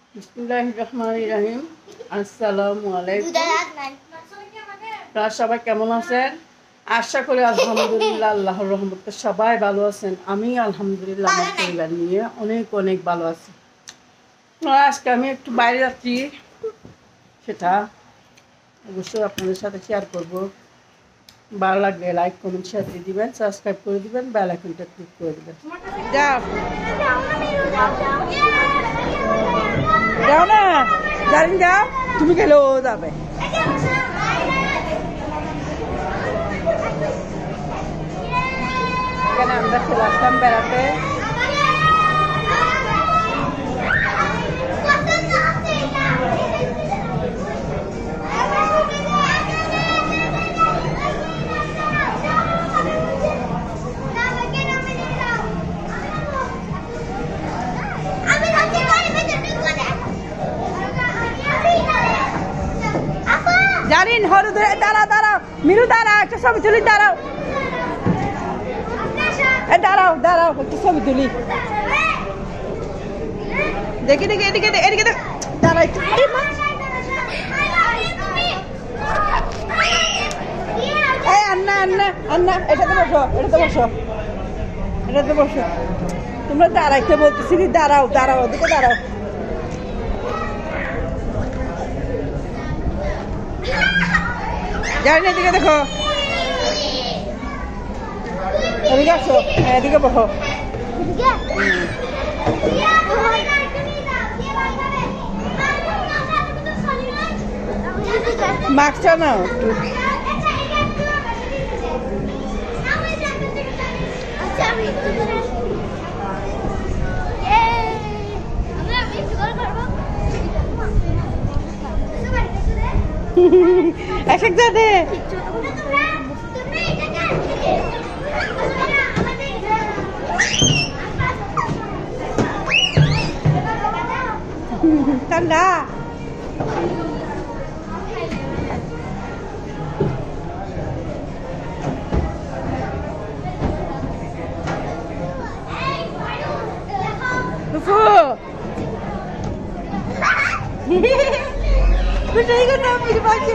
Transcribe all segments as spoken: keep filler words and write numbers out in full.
বিসমিল্লাহিররহমানিররহিম। আসসালামু আলাইকুম। আপনারা সবাই কেমন আছেন? আশা করি আলহামদুলিল্লাহ আল্লাহর রহমতে সবাই ভালো আছেন। আমি আলহামদুলিল্লাহ আমার পরিবার নিয়ে অনেক অনেক ভালো আছি। আজকে আমি একটু বাইরে যাচ্ছি, সেটা অবশ্যই আপনাদের সাথে শেয়ার করব। ভালো লাগলে লাইক কমেন্ট শেয়ার দিয়ে দিবেন, সাবস্ক্রাইব করে দিবেন, বেল আইকনটা ক্লিক করে দিবেন। যাও যাও না জারিন, যাও, তুমি গেলেও যাবে। এখানে আমরা চলে আসলাম বেড়াতে। জারিন হরু ধরে দাঁড়াও দাঁড়াও, মিরু দাঁড়াও, একটা ছবি তুলি, দাঁড়াও দাঁড়াও দাঁড়াও একটা ছবি তুলি। দেখি দেখি এদিকে এদিকে দাঁড়াও একটু। এই আন্না আন্না আন্না, এটাতে বসো, এটাতে বসো, এটাতে বসো। তোমরা দাঁড়াইতে বলতেছি, দাঁড়াও দাঁড়াও, ওদিকে দাঁড়াও। জানি না, এদিকে দেখো, এদিকে আসো, এদিকে বসো। মাস্কটা নাও। এসে যাবে ঠান্ডা। Betul kan nak pergi baca.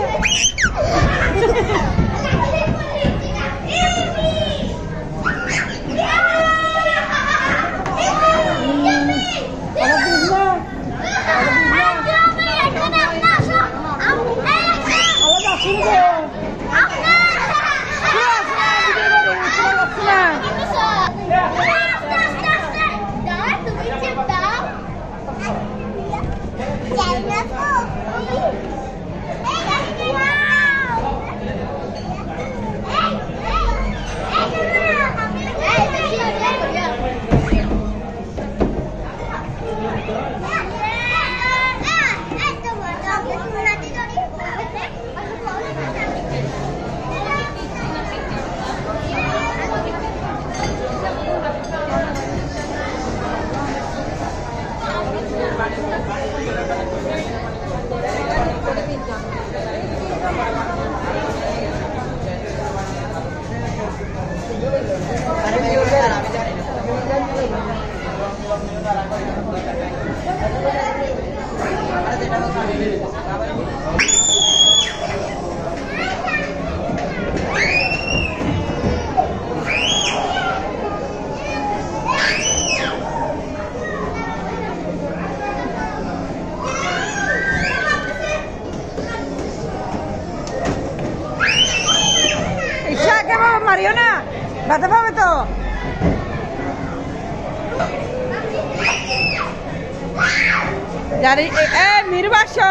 মারিও না, ব্যথা পাবে তো। জানি এ মিরু বাসো,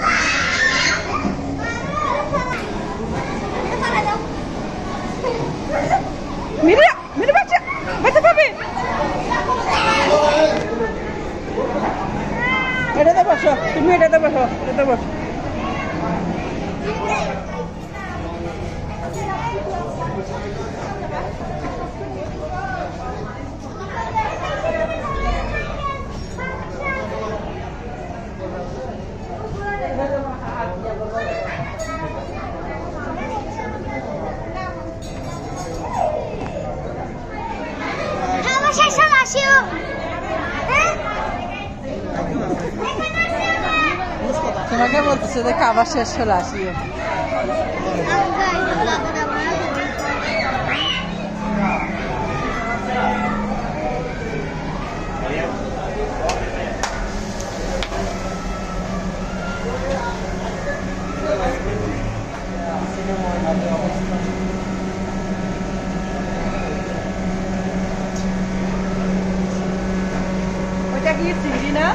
মিরু মিরু বাসো, ব্যথা পাবে। এটাতে বসো, তুমি এটাতে বসো, এটাতে বসো। How much I saw last year? তোমাকে বলতেছে যে খাবার শেষ হলে আসিও। ওইটা কি চিংড়ি না?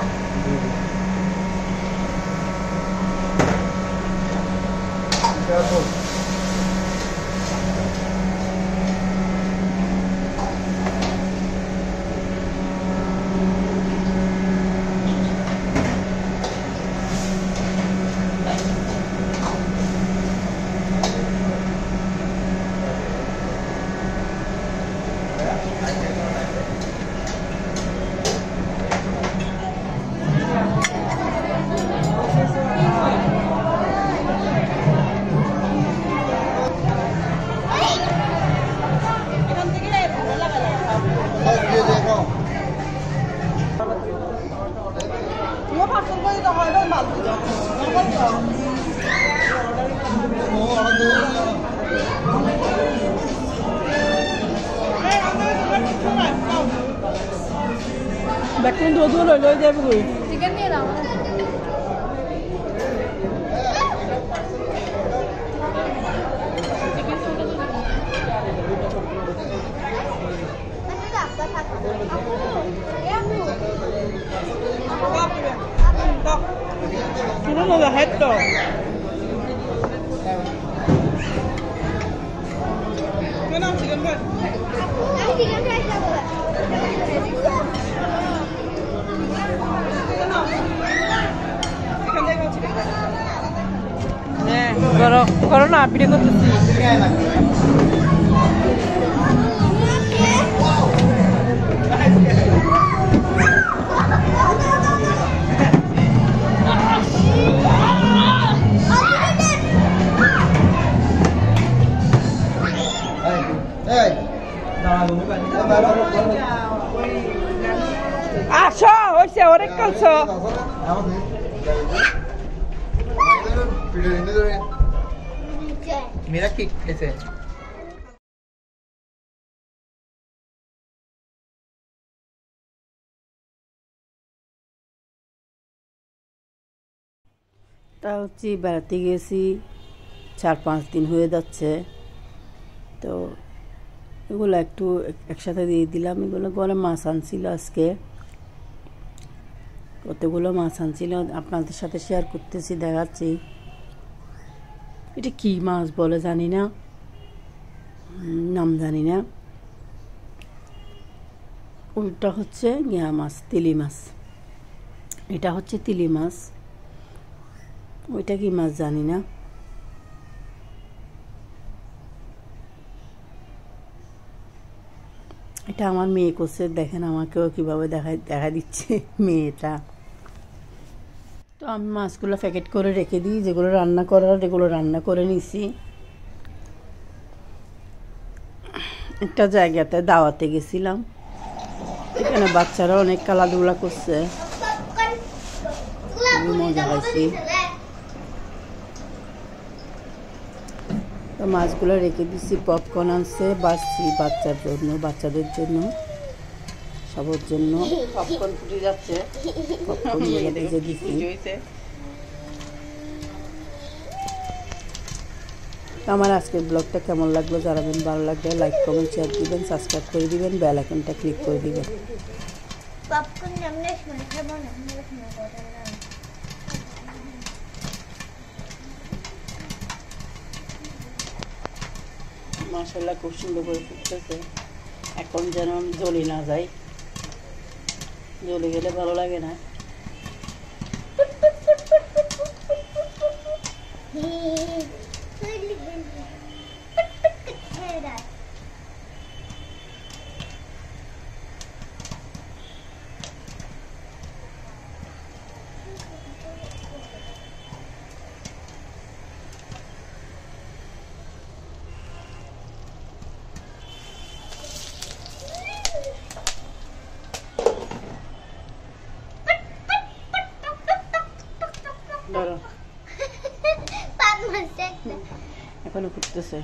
দেখুন দুধ লই লই যাবো কই চিকেন নিয়ে নাও শুনো না হেড তো কেন চিকেন খাই আমি চিকেন খাই খাবো করো করো না ভিডিও করতেছি আসো হয়েছে অনেক কালছো मेरा किक कैसे তা হচ্ছে বেড়াতে গেছি চার পাঁচ দিন হয়ে যাচ্ছে তো এগুলো একটু একসাথে দিয়ে দিলাম এগুলো ঘরে মাছ আনছিল আজকে কতগুলো মাছ আনছিল আপনাদের সাথে শেয়ার করতেছি দেখাচ্ছি এটা কি মাছ বলে জানি না নাম জানি না ওটা হচ্ছে গিয়া মাছ তিলি মাছ এটা হচ্ছে তিলি মাছ ওইটা কি মাছ জানি না এটা আমার মেয়ে করছে দেখেন আমাকেও কিভাবে দেখা দেখা দিচ্ছে মেয়েটা তো আমি মাছগুলো প্যাকেট করে রেখে দিই যেগুলো রান্না করার এগুলো রান্না করে নিছি একটা জায়গাতে দাওয়াতে গেছিলাম এখানে বাচ্চারা অনেক খেলাধুলা করছে মজা পাইছি তো মাছগুলো রেখে দিছি পপকর্ন আনছে বাসছি বাচ্চার জন্য বাচ্চাদের জন্য সবার জন্য পপকর্ন ফুটে যাচ্ছে পপকর্ন ভেজে দিছি আমার আজকের ব্লগটা কেমন লাগলো জানাবেন ভালো লাগলে লাইক কমেন্ট শেয়ার দিবেন সাবস্ক্রাইব করে দিবেন বেল আইকনটা ক্লিক করে দিবেন পপকর্ন আমরা শুনে খাবো না আমরা শুনে খাবো না মাশাআল্লাহ খুব সুন্দর করে ফুটতেছে এখন যেন জ্বলি না যায় জ্বলে গেলে ভালো লাগে না ধরো এখনো ফুটতেছে।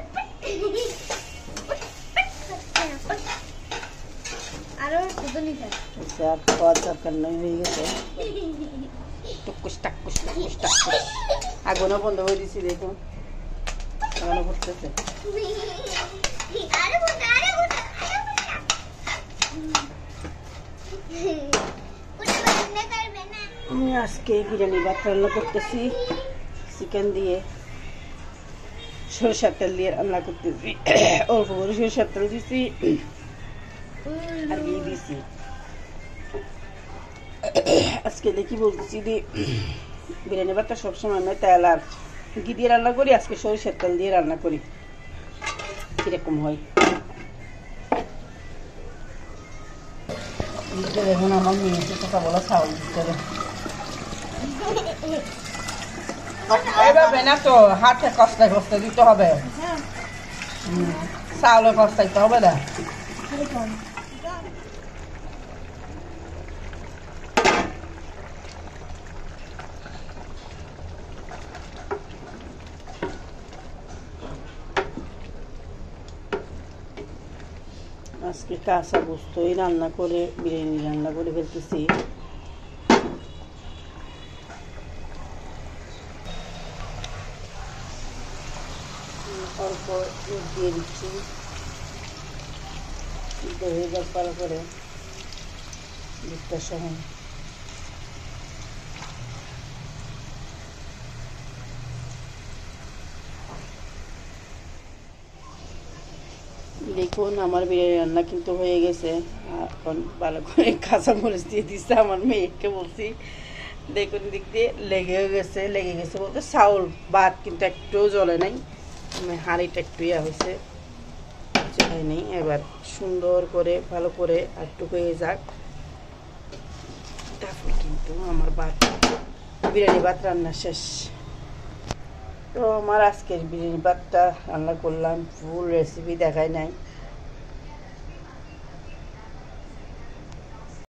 আরো দুধনি থাকে আর খাওয়ার দরকার নেই, হয়ে গেছে। টুকুস টাকুস টুকুস টাকুস আগুনও বন্ধ করে দিচ্ছি, দেখুন এখনো ফুটতেছে। আমি আজকে বিরিয়ানি ভাত রান্না করতেছি, চিকেন দিয়ে সরষের তেল দিয়ে রান্না করতেছি। অল্প করে সরষের তেল দিচ্ছি আর ঘি দিছি। আজকে দেখি বলতেছি যে বিরিয়ানি ভাতটা সবসময় আমি তেল আর ঘি দিয়ে রান্না করি, আজকে সরষের তেল দিয়ে রান্না করি, কিরকম হয়। দেখুন আমার মেয়েকে কথা বলা চাউল দিতে এভাবে না তো, হাতে কষ্টায় কষ্ট দিতে হবে, চাউলে কষ্টাইতে হবে না। আজকে কাঁচা বস্তুই রান্না করে বিরিয়ানি রান্না করে ফেলতেছি। অল্প দুধ দিয়ে দিচ্ছি, হয়ে যাক ভালো করে দুধটা সহ। দেখুন আমার বিরিয়ানি রান্না কিন্তু হয়ে গেছে। এখন ভালো করে কাঁচামরিচ দিয়ে দিচ্ছে, আমার মেয়েকে বলছি দেখুন দিক দিয়ে লেগে গেছে, লেগে গেছে বলতে চাউল ভাত কিন্তু একটুও জ্বলে নাই, হাঁড়িটা একটু ইয়া হয়েছে, হয় নেই। এবার সুন্দর করে ভালো করে একটু হয়ে যাক, তারপর কিন্তু আমার ভাত বিরিয়ানি ভাত রান্না শেষ। তো আমার আজকের বিরিয়ানি ভাতটা রান্না করলাম, ফুল রেসিপি দেখাই নাই।